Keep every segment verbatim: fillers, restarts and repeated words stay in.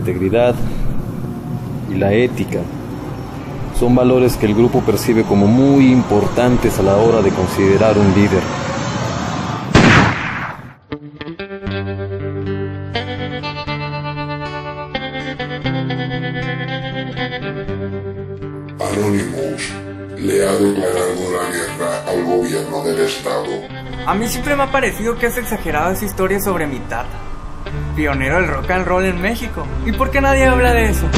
integridad y la ética. Son valores que el grupo percibe como muy importantes a la hora de considerar un líder. Anonymous le ha declarado la guerra al gobierno del estado. A mí siempre me ha parecido que es exagerada esa historia sobre mi tata, pionero del rock and roll en México. ¿Y por qué nadie habla de eso?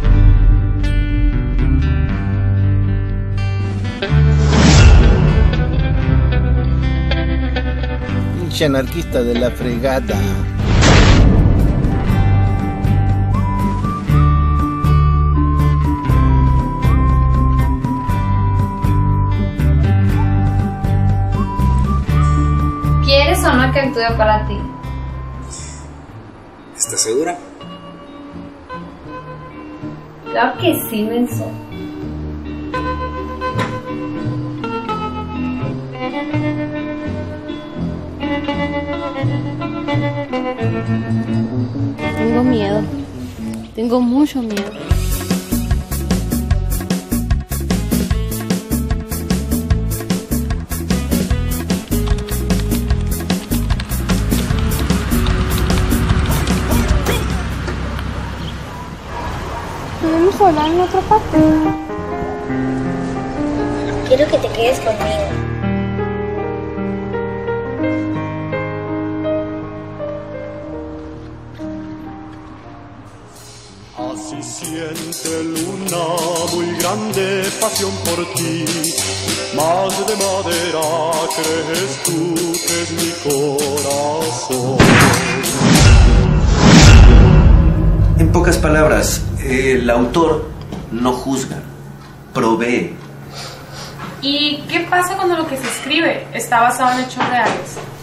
Pinche anarquista de la fregada. ¿Quieres o no que actúe para ti? ¿Estás segura? Claro que sí, menso. Tengo miedo. Tengo mucho miedo. ¿Podemos hablar en otra parte? Quiero que te quedes conmigo. Así siente luna muy grande pasión por ti, más de madera crees tú que es mi corazón. En pocas palabras, el autor no juzga, provee. ¿Y qué pasa cuando lo que se escribe está basado en hechos reales?